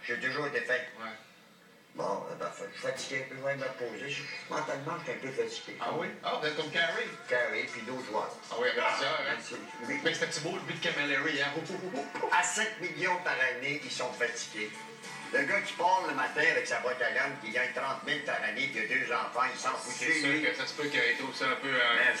J'ai toujours été fait. Ouais. Bon, parfait. Je suis fatigué, puis je vais me reposer. Mentalement, je suis un peu fatigué. Ah oui? Ah, vous êtes comme Carrie. Carré, puis d'autres joueurs. Ah oui, il y avait plusieurs, hein? Oui. Mais c'était petit beau, le but de Camilleri, hein? À 5 millions par année, ils sont fatigués. Le gars qui part le matin avec sa boîte à gomme, qui gagne 30 000 par année, qui a 2 enfants, il s'en fout. C'est sûr que ça se peut qu'il ait été aussi un peu...